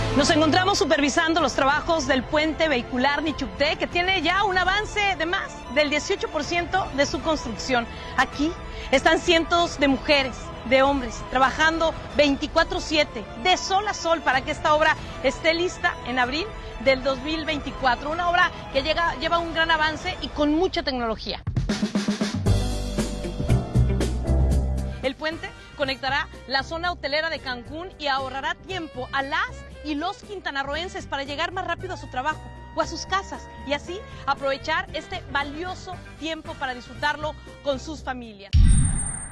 Nos encontramos supervisando los trabajos del puente vehicular Nichupté, que tiene ya un avance de más del 18% de su construcción. Aquí están cientos de mujeres, de hombres, trabajando 24/7, de sol a sol, para que esta obra esté lista en abril del 2024. Una obra que lleva un gran avance y con mucha tecnología. El puente conectará la zona hotelera de Cancún y ahorrará tiempo a las y los quintanarroenses para llegar más rápido a su trabajo o a sus casas y así aprovechar este valioso tiempo para disfrutarlo con sus familias.